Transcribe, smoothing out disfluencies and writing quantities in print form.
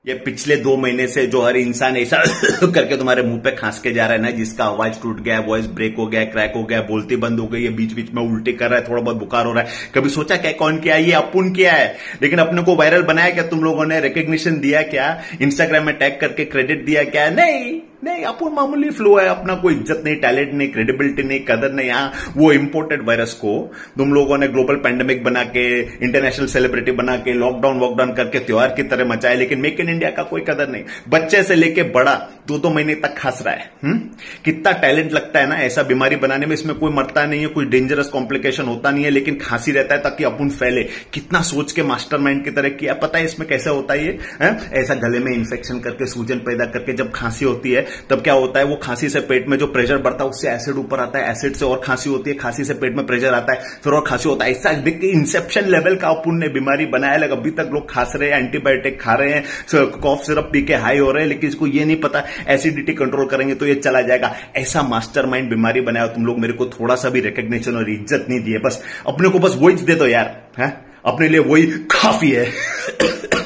ये पिछले 2 महीने से जो हर इंसान ऐसा करके तुम्हारे मुंह पे खांस के जा रहा है ना, जिसका आवाज टूट गया है, वॉइस ब्रेक हो गया है, क्रैक हो गया है, बोलती बंद हो गई है, बीच बीच में उल्टी कर रहा है, थोड़ा बहुत बुखार हो रहा है, कभी सोचा क्या कौन किया है? ये अपुन किया है। लेकिन अपने को वायरल बनाया क्या तुम लोगों ने? रिकग्निशन दिया क्या? इंस्टाग्राम में टैग करके क्रेडिट दिया क्या? नहीं नहीं, अपुन मामूली फ्लो है अपना, कोई इज्जत नहीं, टैलेंट नहीं, क्रेडिबिलिटी नहीं, कदर नहीं। हाँ, वो इंपोर्टेड वायरस को तुम लोगों ने ग्लोबल पैंडेमिक बना के, इंटरनेशनल सेलिब्रिटी बना के, लॉकडाउन वॉकडाउन करके त्योहार की तरह मचाया, लेकिन मेक इन इंडिया का कोई कदर नहीं। बच्चे से लेके बड़ा 2-2 महीने तक खांस रहा है। कितना टैलेंट लगता है ना ऐसा बीमारी बनाने में। इसमें कोई मरता नहीं है, कोई डेंजरस कॉम्प्लिकेशन होता नहीं है, लेकिन खांसी रहता है ताकि अपुन फैले। कितना सोच के मास्टरमाइंड की तरह किया। पता है इसमें कैसे होता है? ये ऐसा गले में इंफेक्शन करके, सूजन पैदा करके जब खांसी होती है, तब क्या होता है, वो खांसी से पेट में जो प्रेशर बढ़ता है उससे एसिड ऊपर आता है, एसिड से और खांसी होती है, खांसी से पेट में प्रेशर आता है, फिर और खांसी होता है। ऐसा इंसेप्शन लेवल का अपुन ने बीमारी बनाया। लगा अभी तक लोग खांस रहे हैं, एंटीबायोटिक खा रहे हैं, कॉफ सिरप पी के हाई हो रहे हैं, लेकिन इसको ये नहीं पता एसिडिटी कंट्रोल करेंगे तो ये चला जाएगा। ऐसा मास्टरमाइंड बीमारी बनाया। तुम लोग मेरे को थोड़ा सा भी रिकग्निशन और इज्जत नहीं दिए। बस अपने को बस वही दे दो यार, है अपने लिए वही काफी है।